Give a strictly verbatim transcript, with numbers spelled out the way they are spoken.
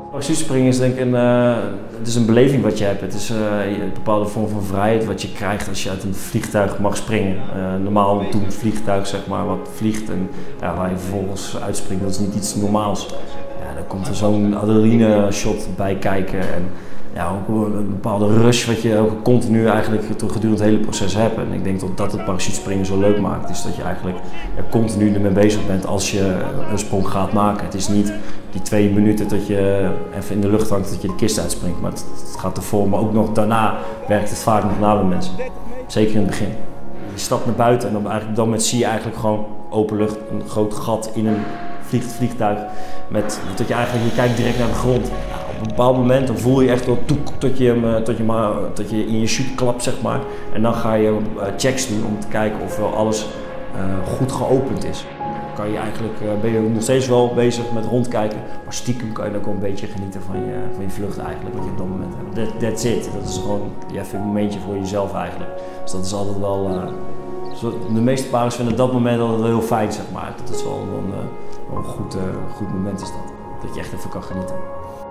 Parachutespringen is denk ik een, uh, het is een beleving wat je hebt. Het is uh, een bepaalde vorm van vrijheid wat je krijgt als je uit een vliegtuig mag springen. Uh, normaal doet een vliegtuig zeg maar, wat vliegt en ja, waar je vervolgens uitspringt, dat is niet iets normaals. Ja, dan komt er zo'n adrenaline shot bij kijken en ja, ook een bepaalde rush wat je ook continu eigenlijk gedurende het hele proces hebt. En ik denk dat dat het parachutespringen zo leuk maakt, is dat je eigenlijk ja, continu ermee bezig bent als je een sprong gaat maken. Het is niet die twee minuten dat je even in de lucht hangt dat je de kist uitspringt, maar het, het gaat ervoor, maar ook nog daarna werkt het vaak nog na bij mensen. Zeker in het begin. Je stapt naar buiten en dan, eigenlijk, dan met zie je eigenlijk gewoon open lucht, een groot gat in een vlieg, vliegtuig, met, dat je eigenlijk je kijkt direct naar de grond. Ja, op een bepaald moment dan voel je echt tot, tot, je, tot, je maar, tot je in je chute klapt zeg maar, en dan ga je uh, checks doen om te kijken of wel alles uh, goed geopend is. Kan je eigenlijk, uh, ben je nog steeds wel bezig met rondkijken, maar stiekem kan je ook wel een beetje genieten van je, van je vlucht eigenlijk, wat je op dat moment hebt. That, that's it, dat is gewoon ja, even een momentje voor jezelf eigenlijk. Dus dat is altijd wel, uh, de meeste paren vinden dat moment altijd wel heel fijn zeg maar. Dat is wel een, een, een goed, uh, goed moment is dat, dat je echt even kan genieten.